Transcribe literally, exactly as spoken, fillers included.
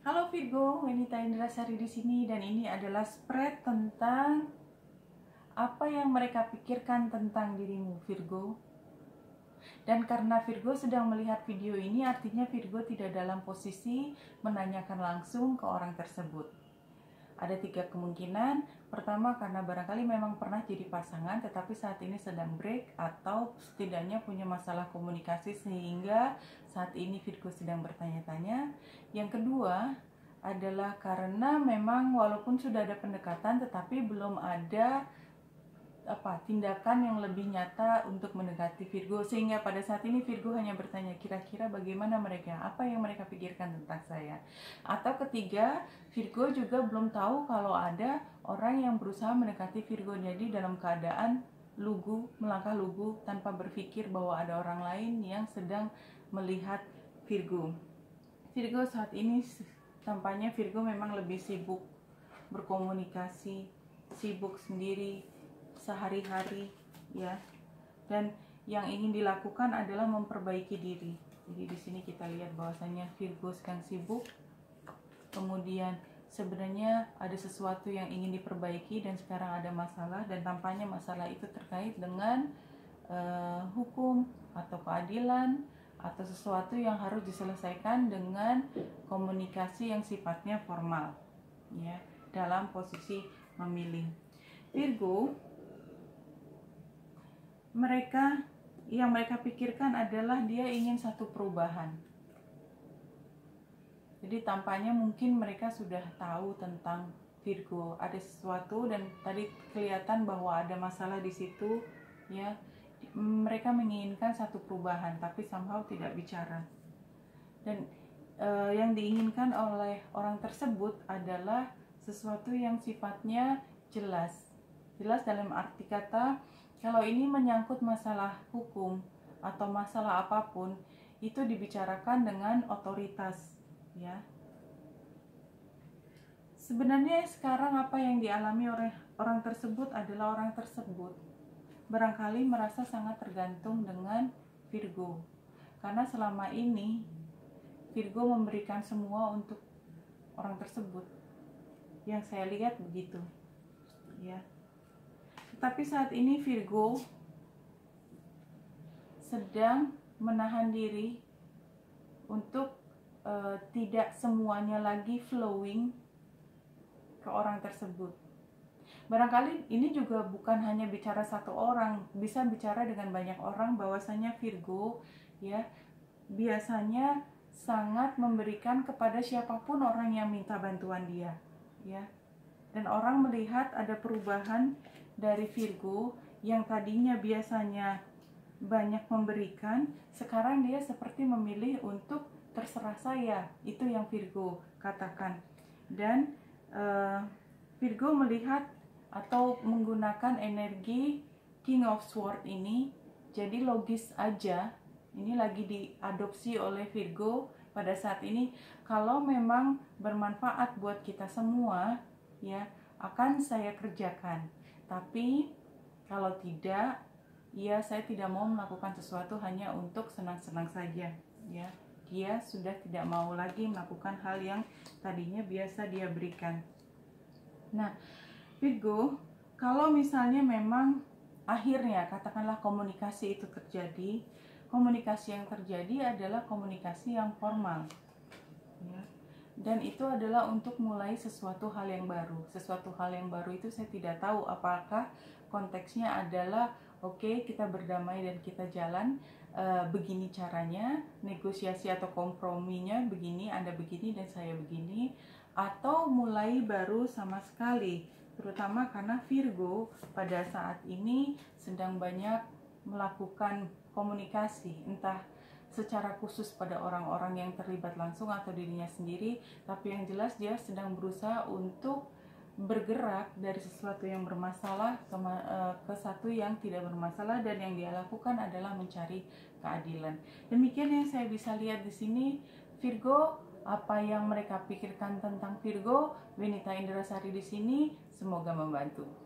Halo Virgo, Wenita Indrasari di sini dan ini adalah spread tentang apa yang mereka pikirkan tentang dirimu, Virgo. Dan karena Virgo sedang melihat video ini, artinya Virgo tidak dalam posisi menanyakan langsung ke orang tersebut. Ada tiga kemungkinan. Pertama, karena barangkali memang pernah jadi pasangan tetapi saat ini sedang break, atau setidaknya punya masalah komunikasi sehingga saat ini Virgo sedang bertanya-tanya. Yang kedua adalah karena memang walaupun sudah ada pendekatan tetapi belum ada apa tindakan yang lebih nyata untuk mendekati Virgo, sehingga pada saat ini Virgo hanya bertanya kira-kira bagaimana mereka, apa yang mereka pikirkan tentang saya. Atau ketiga, Virgo juga belum tahu kalau ada orang yang berusaha mendekati Virgo, jadi dalam keadaan lugu, melangkah lugu tanpa berpikir bahwa ada orang lain yang sedang melihat Virgo. Virgo saat ini tampaknya Virgo memang lebih sibuk berkomunikasi, sibuk sendiri sehari-hari ya, dan yang ingin dilakukan adalah memperbaiki diri. Jadi di sini kita lihat bahwasanya Virgo sedang sibuk, kemudian sebenarnya ada sesuatu yang ingin diperbaiki dan sekarang ada masalah, dan tampaknya masalah itu terkait dengan uh, hukum atau keadilan atau sesuatu yang harus diselesaikan dengan komunikasi yang sifatnya formal ya, dalam posisi memilih. Virgo, mereka yang mereka pikirkan adalah dia ingin satu perubahan. Jadi tampaknya mungkin mereka sudah tahu tentang Virgo, ada sesuatu dan tadi kelihatan bahwa ada masalah di situ ya. Mereka menginginkan satu perubahan tapi somehow tidak bicara. Dan eh, yang diinginkan oleh orang tersebut adalah sesuatu yang sifatnya jelas. Jelas dalam arti kata, kalau ini menyangkut masalah hukum atau masalah apapun, itu dibicarakan dengan otoritas ya. Sebenarnya sekarang apa yang dialami oleh orang tersebut adalah orang tersebut barangkali merasa sangat tergantung dengan Virgo, karena selama ini Virgo memberikan semua untuk orang tersebut. Yang saya lihat begitu ya. Tapi saat ini Virgo sedang menahan diri untuk uh, tidak semuanya lagi flowing ke orang tersebut. Barangkali ini juga bukan hanya bicara satu orang, bisa bicara dengan banyak orang, bahwasanya Virgo ya biasanya sangat memberikan kepada siapapun orang yang minta bantuan dia ya. Dan orang melihat ada perubahan dari Virgo yang tadinya biasanya banyak memberikan, sekarang dia seperti memilih untuk terserah saya, itu yang Virgo katakan. Dan uh, Virgo melihat atau menggunakan energi King of Swords ini, jadi logis aja, ini lagi diadopsi oleh Virgo pada saat ini. Kalau memang bermanfaat buat kita semua ya, akan saya kerjakan. Tapi kalau tidak, ya saya tidak mau melakukan sesuatu hanya untuk senang-senang saja ya. Dia sudah tidak mau lagi melakukan hal yang tadinya biasa dia berikan. Nah, Virgo, kalau misalnya memang akhirnya katakanlah komunikasi itu terjadi, komunikasi yang terjadi adalah komunikasi yang formal ya. Dan itu adalah untuk mulai sesuatu hal yang baru. Sesuatu hal yang baru itu saya tidak tahu apakah konteksnya adalah oke okay, kita berdamai dan kita jalan e, begini caranya, negosiasi atau komprominya begini, Anda begini dan saya begini, atau mulai baru sama sekali. Terutama karena Virgo pada saat ini sedang banyak melakukan komunikasi, entah secara khusus pada orang-orang yang terlibat langsung atau dirinya sendiri, tapi yang jelas dia sedang berusaha untuk bergerak dari sesuatu yang bermasalah ke, ke satu yang tidak bermasalah, dan yang dia lakukan adalah mencari keadilan. Demikian yang saya bisa lihat di sini, Virgo. Apa yang mereka pikirkan tentang Virgo, Wenita Indrasari di sini, semoga membantu.